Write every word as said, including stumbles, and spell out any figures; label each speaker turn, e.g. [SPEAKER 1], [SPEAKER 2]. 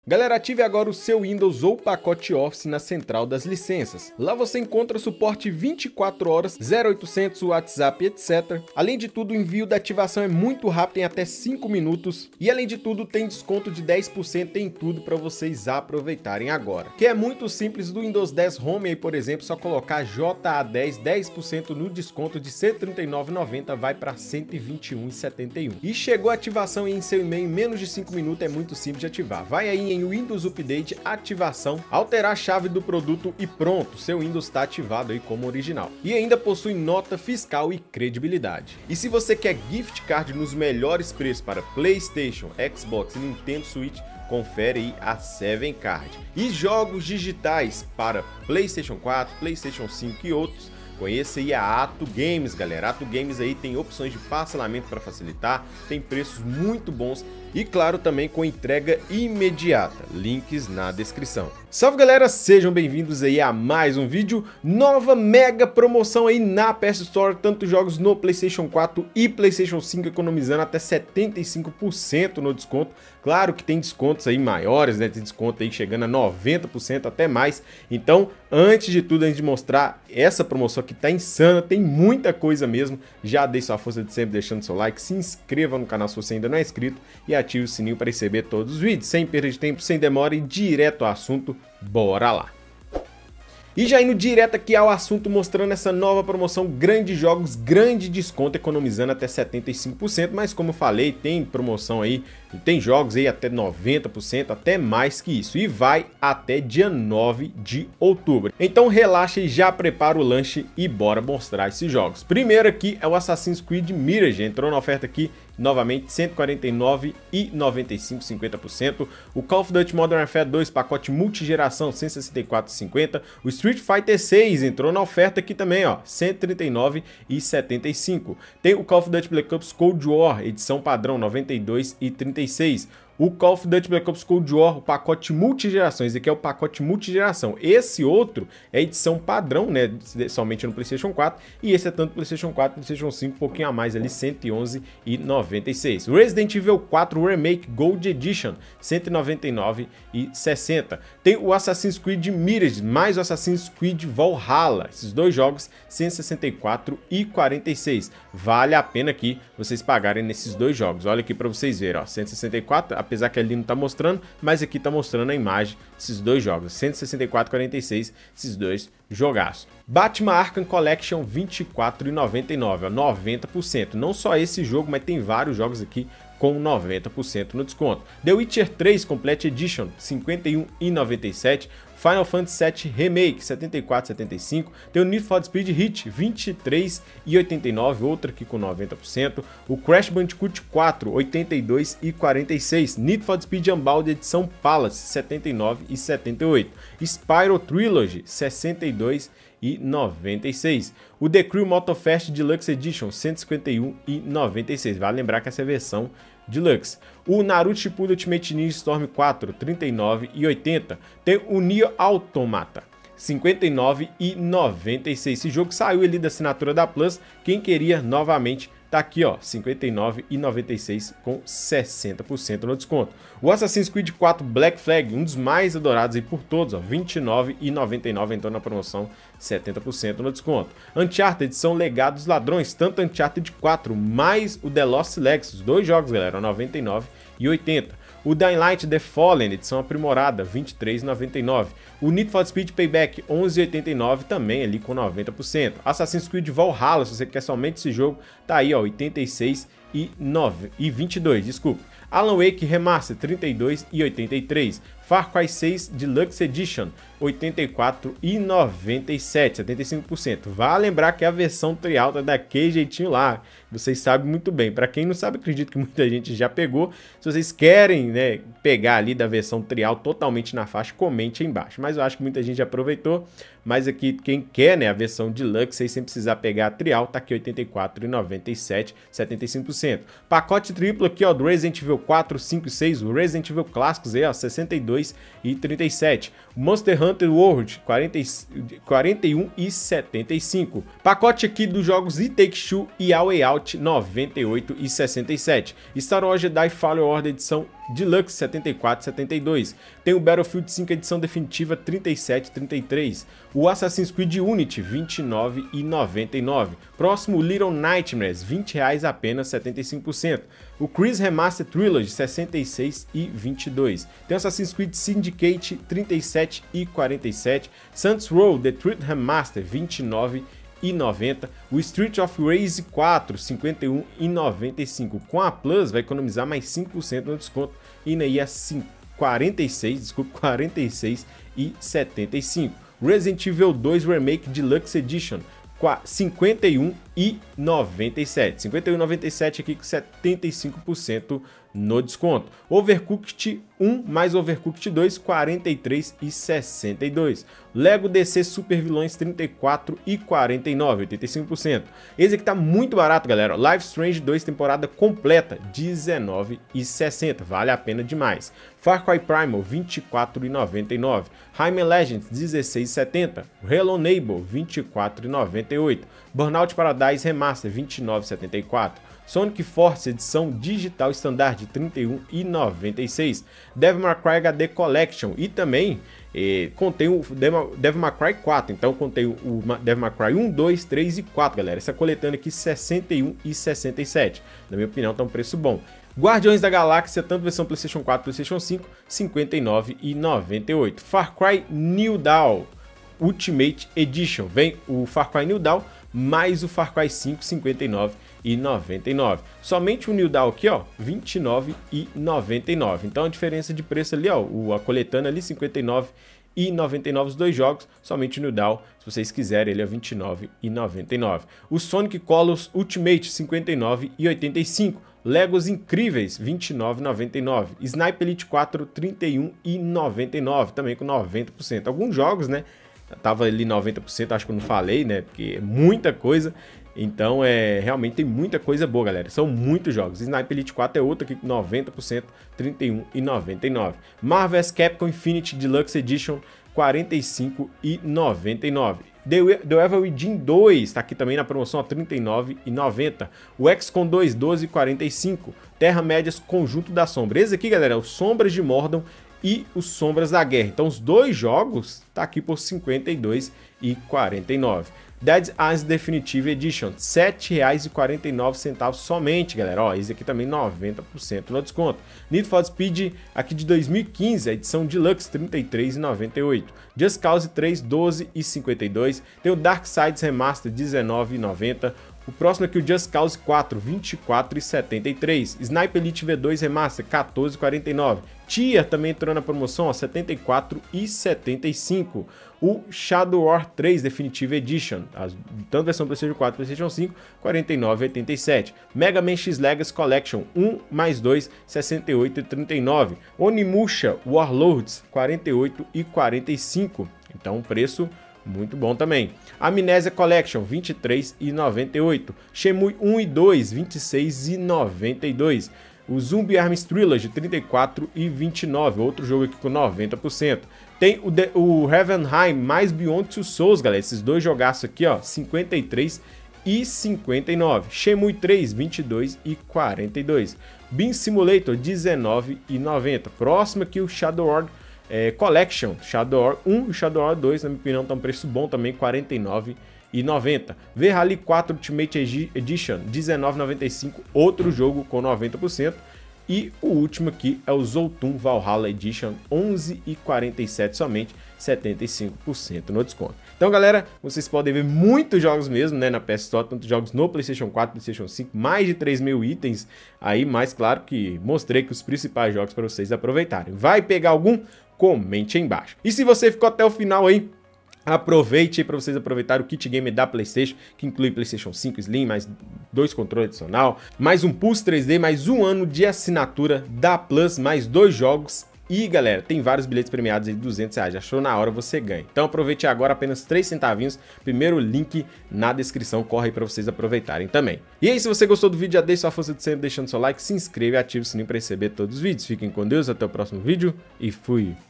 [SPEAKER 1] Galera, ative agora o seu Windows ou pacote Office na central das licenças. Lá você encontra suporte vinte e quatro horas, zero oitocentos, WhatsApp, etcétera. Além de tudo, o envio da ativação é muito rápido, em até cinco minutos. E além de tudo, tem desconto de dez por cento em tudo para vocês aproveitarem agora. Que é muito simples, do Windows dez Home aí, por exemplo, só colocar J A dez, dez por cento no desconto de cento e trinta e nove reais e noventa centavos, vai para cento e vinte e um reais e setenta e um centavos. E chegou a ativação em seu e-mail em menos de cinco minutos, é muito simples de ativar. Vai aí em Windows Update, ativação, alterar a chave do produto e pronto, seu Windows está ativado aí como original. E ainda possui nota fiscal e credibilidade. E se você quer gift card nos melhores preços para PlayStation, Xbox e Nintendo Switch, confere aí a Seven Card. E jogos digitais para PlayStation quatro, PlayStation cinco e outros, conheça aí a Ato Games, galera. Ato Games aí tem opções de parcelamento para facilitar, tem preços muito bons e, claro, também com entrega imediata. Links na descrição. Salve, galera, sejam bem-vindos aí a mais um vídeo. Nova mega promoção aí na P S Store, tanto jogos no PlayStation quatro e PlayStation cinco, economizando até setenta e cinco por cento no desconto. Claro que tem descontos aí maiores, né? Tem desconto aí chegando a noventa por cento, até mais. Então, antes de tudo, antes de mostrar essa promoção que tá insana, tem muita coisa mesmo. Já dei sua força de sempre deixando seu like, se inscreva no canal se você ainda não é inscrito e ative o sininho para receber todos os vídeos. Sem perda de tempo, sem demora e direto ao assunto, bora lá! E já indo direto aqui ao assunto, mostrando essa nova promoção, grandes jogos, grande desconto, economizando até setenta e cinco por cento, mas como eu falei, tem promoção aí, tem jogos aí até noventa por cento, até mais que isso, e vai até dia nove de outubro. Então relaxa e já prepara o lanche e bora mostrar esses jogos. Primeiro aqui é o Assassin's Creed Mirage, entrou na oferta aqui novamente cento e quarenta e nove reais e noventa e cinco centavos, cinquenta por cento. O Call of Duty Modern Warfare dois, pacote multigeração, cento e sessenta e quatro reais e cinquenta centavos. O Street Fighter seis entrou na oferta aqui também, ó, cento e trinta e nove reais e setenta e cinco centavos. Tem o Call of Duty Black Ops Cold War, edição padrão, noventa e dois reais e trinta e seis centavos. O Call of Duty Black Ops Cold War, o pacote multigeração, esse aqui é o pacote multigeração. Esse outro é edição padrão, né, somente no PlayStation quatro, e esse é tanto PlayStation quatro, PlayStation cinco, um pouquinho a mais ali, cento e onze reais e noventa e seis centavos. Resident Evil quatro Remake Gold Edition, cento e noventa e nove reais e sessenta centavos. Tem o Assassin's Creed Mirage, mais o Assassin's Creed Valhalla, esses dois jogos, cento e sessenta e quatro reais e quarenta e seis centavos. Vale a pena aqui vocês pagarem nesses dois jogos. Olha aqui para vocês verem, ó, cento e sessenta e quatro, apesar que ali não tá mostrando, mas aqui tá mostrando a imagem desses dois jogos, cento e sessenta e quatro reais e quarenta e seis centavos, esses dois jogaços. Batman Arkham Collection, vinte e quatro reais e noventa e nove centavos, ó, noventa por cento. Não só esse jogo, mas tem vários jogos aqui com noventa por cento no desconto. The Witcher três Complete Edition, cinquenta e um reais e noventa e sete centavos. Final Fantasy sete Remake, setenta e quatro reais e setenta e cinco centavos. Tem o Need for Speed Heat, vinte e três reais e oitenta e nove centavos, outra aqui com noventa por cento. O Crash Bandicoot quatro, oitenta e dois reais e quarenta e seis centavos. Need for Speed Unbound edição Palace, setenta e nove reais e setenta e oito centavos. Spyro Trilogy, sessenta e dois reais e noventa e seis centavos. O The Crew Motorfest Deluxe Edition, cento e cinquenta e um reais e noventa e seis centavos. Vale lembrar que essa é a versão Deluxe. O Naruto Shippuden Ultimate Ninja Storm quatro, trinta e nove reais e oitenta centavos. Tem o Nier Automata, cinquenta e nove reais e noventa e seis centavos. Esse jogo saiu ali da assinatura da Plus. Quem queria novamente tá aqui, ó, cinquenta e nove reais e noventa e seis centavos com sessenta por cento no desconto. O Assassin's Creed quatro Black Flag, um dos mais adorados aí por todos, ó, vinte e nove reais e noventa e nove centavos, entrou na promoção, setenta por cento no desconto. Uncharted edição Legado dos Ladrões, tanto Uncharted quatro mais o The Lost Legacy, os dois jogos, galera, noventa e nove reais e oitenta centavos. O Dying Light The Fallen, edição aprimorada, vinte e três reais e noventa e nove centavos. O Need for Speed Payback, onze reais e oitenta e nove centavos, também ali com noventa por cento. Assassin's Creed Valhalla, se você quer somente esse jogo, tá aí, ó, oitenta e seis reais e vinte e dois centavos, desculpa. Alan Wake Remaster, trinta e dois reais e oitenta e três centavos. Far Cry seis Deluxe Edition, oitenta e quatro reais e noventa e sete centavos, setenta e cinco por cento. Vale lembrar que a versão trial tá daquele jeitinho lá, vocês sabem muito bem. Para quem não sabe, acredito que muita gente já pegou. Se vocês querem, né, pegar ali da versão trial totalmente na faixa, comente aí embaixo. Mas eu acho que muita gente já aproveitou. Mas aqui, quem quer, né, a versão Deluxe, aí sem precisar pegar a trial, tá aqui oitenta e quatro reais e noventa e sete centavos, setenta e cinco por cento. Pacote triplo aqui, ó, do Resident Evil quatro, cinco e seis, o Resident Evil clássicos aí, ó, sessenta e dois reais e trinta e sete centavos. Monster Hunter World, quarenta e um reais e setenta e cinco centavos. Pacote aqui dos jogos It Takes Two e A Way Out, Fallout noventa e oito e sessenta e sete, Star Wars Jedi Fallen Order edição Deluxe setenta e quatro e setenta e dois, tem o Battlefield cinco edição definitiva trinta e sete e trinta e três, o Assassin's Creed Unity vinte e nove e noventa e nove, próximo Little Nightmares vinte reais apenas setenta e cinco por cento, o Chris Remastered Trilogy sessenta e seis e vinte e dois, tem o Assassin's Creed Syndicate trinta e sete e quarenta e sete, Saints Row The Truth Remastered vinte e nove e noventa, o Street of Rage quatro cinquenta e um e noventa e cinco, com a Plus vai economizar mais cinco por cento no desconto, indo aí a quarenta e seis, desculpa, quarenta e seis e setenta e cinco. Resident Evil dois Remake Deluxe Edition cinquenta e um e noventa e sete, cinquenta e um e noventa e sete aqui com setenta e cinco por cento no desconto. Overcooked um mais Overcooked dois, quarenta e três e sessenta e dois. Lego D C Super Vilões trinta e quatro e quarenta e nove, oitenta e cinco por cento. Esse aqui tá muito barato, galera. Life Strange dois temporada completa, dezenove e sessenta, vale a pena demais. Far Cry Primal vinte e quatro e noventa e nove, Rayman Legends dezesseis e setenta, Hello Neighbor vinte e quatro e noventa e oito, Burnout Paradise Remaster vinte e nove e setenta e quatro, Sonic Force edição digital standard trinta e um e noventa e seis, Devil May Cry H D Collection e também eh, contém o Devil May Cry quatro, então contém o Devil May Cry um, dois, três e quatro, galera. Essa coletânea aqui sessenta e um e sessenta e sete, na minha opinião tá um preço bom. Guardiões da Galáxia, tanto versão PlayStation quatro, PlayStation cinco, cinquenta e nove e noventa e oito. Far Cry New Dawn Ultimate Edition, vem o Far Cry New Dawn mais o Far Cry cinco, cinquenta e nove e noventa e nove. Somente o New Dawn aqui, ó, vinte e nove e noventa e nove. Então a diferença de preço ali, ó, o a coletânea ali cinquenta e nove e noventa e nove os dois jogos, somente o New Dawn, se vocês quiserem, ele é vinte e nove e noventa e nove. O Sonic Colors Ultimate cinquenta e nove e oitenta e cinco. Legos Incríveis vinte e nove e noventa e nove, Sniper Elite quatro trinta e um e noventa e nove, também com noventa por cento. Alguns jogos, né, tava ali noventa por cento, acho que eu não falei, né, porque é muita coisa. Então, é, realmente tem muita coisa boa, galera. São muitos jogos. Sniper Elite quatro é outro aqui com noventa por cento, trinta e um e noventa e nove. Marvel versus. Capcom Infinity Deluxe Edition quarenta e cinco e noventa e nove. The, The Evil Within dois está aqui também na promoção a trinta e nove e noventa. O X COM dois, doze e quarenta e cinco. Terra-médias Conjunto da Sombra. Esse aqui, galera, é o Sombras de Mordor e os Sombras da Guerra. Então, os dois jogos tá aqui por cinquenta e dois e quarenta e nove. Dead Island Definitive Edition, sete reais e quarenta e nove centavos somente, galera. Ó, esse aqui também noventa por cento no desconto. Need for Speed aqui de dois mil e quinze, a edição Deluxe, trinta e três e noventa e oito. Just Cause três, doze e cinquenta e dois. Tem o Darksiders Remaster, dezenove e noventa. O próximo aqui, o Just Cause quatro, vinte e quatro e setenta e três. Sniper Elite V dois Remaster, quatorze e quarenta e nove. Tier também entrou na promoção, ó, setenta e quatro e setenta e cinco. O Shadow War três Definitive Edition, as, tanto versão PlayStation quatro e PlayStation cinco, quarenta e nove e oitenta e sete. Mega Man X Legacy Collection, um mais dois, sessenta e oito e trinta e nove. Onimusha Warlords, quarenta e oito e quarenta e cinco. Então, um preço muito bom também. Amnesia Collection, vinte e três e noventa e oito. Shenmue um e dois, vinte e seis e noventa e dois. O Zombie Arms Trilogy, trinta e quatro e vinte e nove. Outro jogo aqui com noventa por cento. Tem o, The, o Heavenheim mais Beyond Two Souls, galera. Esses dois jogaços aqui, ó, cinquenta e três e cinquenta e nove. Shenmue três, vinte e dois e quarenta e dois. Bean Simulator, dezenove e noventa. Próximo aqui o Shadow War É, Collection, Shadow War um e Shadow War dois, na minha opinião, tá um preço bom também, quarenta e nove e noventa. V-Rally quatro Ultimate Edition, dezenove e noventa e cinco, outro jogo com noventa por cento. E o último aqui é o Zoltun Valhalla Edition, onze e quarenta e sete somente, setenta e cinco por cento no desconto. Então, galera, vocês podem ver muitos jogos mesmo, né, na P S Store, tanto jogos no PlayStation quatro, PlayStation cinco, mais de três mil itens aí, mas claro que mostrei que os principais jogos para vocês aproveitarem. Vai pegar algum? Comente aí embaixo. E se você ficou até o final aí, aproveite aí para vocês aproveitarem o kit game da PlayStation, que inclui PlayStation cinco Slim, mais dois controles adicional, mais um Pulse três D, mais um ano de assinatura da Plus, mais dois jogos. E galera, tem vários bilhetes premiados aí de duzentos reais, achou na hora você ganha. Então aproveite agora, apenas três centavinhos, primeiro link na descrição, corre aí para vocês aproveitarem também. E aí, se você gostou do vídeo, já deixa sua força de sempre deixando seu like, se inscreva e ative o sininho para receber todos os vídeos. Fiquem com Deus, até o próximo vídeo e fui!